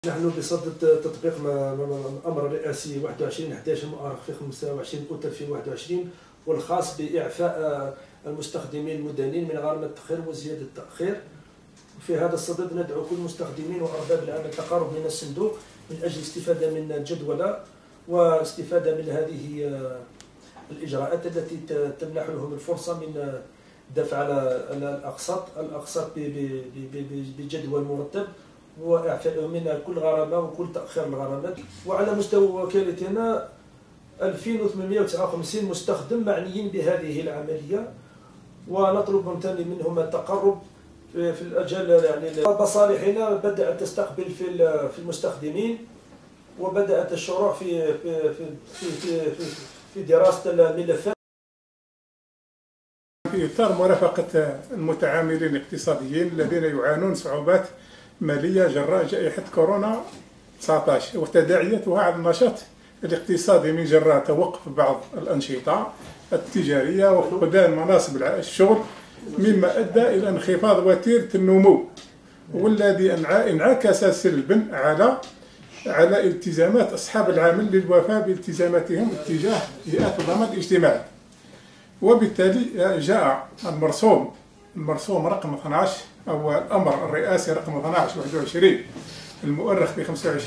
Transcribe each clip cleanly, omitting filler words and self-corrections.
نحن بصدد تطبيق الأمر الرئاسي 21/11 المؤرخ في 25 أوت 2021 والخاص بإعفاء المستخدمين المدنيين من غرامة التأخير وزيادة التأخير. في هذا الصدد ندعو كل المستخدمين وأرباب العمل التقرب من الصندوق من أجل الاستفادة من الجدولة واستفادة من هذه الإجراءات التي تمنح لهم الفرصة من الدفع على الأقساط بجدول مرتب وإعفاء من كل غرامة وكل تأخير الغرامات. وعلى مستوى وكالتنا 2859 مستخدم معنيين بهذه العملية، ونطلب منهم التقرب في الأجل. يعني مصالحنا بدأت تستقبل في المستخدمين، وبدأت الشروع في دراسة الملفات في إطار مرافقة المتعاملين الاقتصاديين الذين يعانون صعوبات مالية جراء جائحة كورونا 19 وتداعياتها على النشاط الاقتصادي من جراء توقف بعض الأنشطة التجارية وفقدان مناصب الشغل، مما أدى إلى انخفاض وتيرة النمو، والذي انعكس سلبا على التزامات أصحاب العمل للوفاء بالتزاماتهم اتجاه هيئات الضمان الاجتماعي. وبالتالي جاء المرسوم رقم 12 أو الأمر الرئاسي رقم 12/21 المؤرخ ب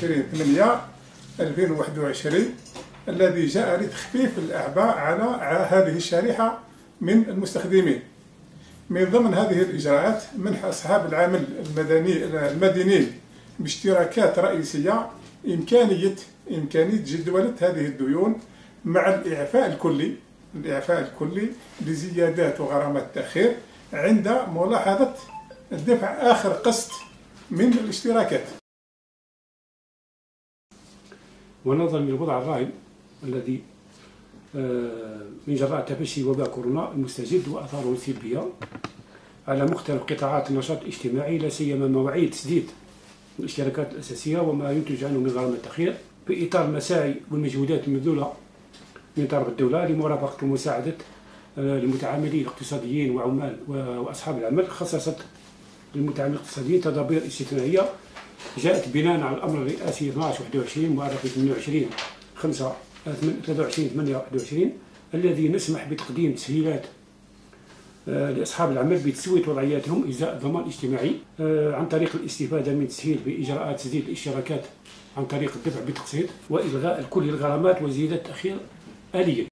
25/8/2021 الذي جاء لتخفيف الأعباء على هذه الشريحة من المستخدمين. من ضمن هذه الإجراءات منح أصحاب العمل المدنيين باشتراكات رئيسية إمكانية جدولة هذه الديون مع الإعفاء الكلي لزيادات وغرامات التأخير عند ملاحظة الدفع آخر قسط من الاشتراكات. ونظرا للوضع الراهن الذي من جراء تفشي وباء كورونا المستجد وآثاره السلبية على مختلف قطاعات النشاط الاجتماعي، لا سيما مواعيد تسديد الاشتراكات الأساسية وما ينتج عنه من غرامة التأخير، في إطار المساعي والمجهودات المبذولة من طرف الدولة لمرافقة ومساعدة المتعاملين الاقتصاديين وعمال وأصحاب العمل، خصصت للمتعاملين الاقتصاديين تدابير استثنائية جاءت بناء على الأمر الرئاسي 12/21 مؤرخ 28/23/21 الذي نسمح بتقديم تسهيلات لأصحاب العمل بتسوية وضعياتهم إزاء الضمان الاجتماعي عن طريق الاستفادة من تسهيل بإجراءات تسديد الاشتراكات عن طريق الدفع بالتقسيط وإلغاء كل الغرامات وزيادة التأخير آليا.